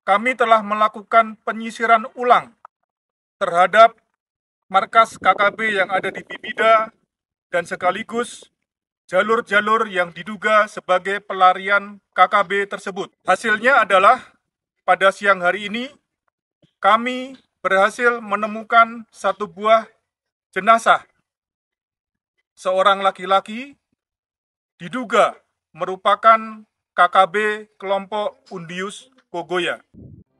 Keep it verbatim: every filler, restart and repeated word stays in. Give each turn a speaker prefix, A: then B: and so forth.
A: kami telah melakukan penyisiran ulang terhadap markas K K B yang ada di Bibida dan sekaligus jalur-jalur yang diduga sebagai pelarian K K B tersebut. Hasilnya adalah pada siang hari ini kami berhasil menemukan satu buah jenazah seorang laki-laki diduga merupakan K K B kelompok Undius Kogoya.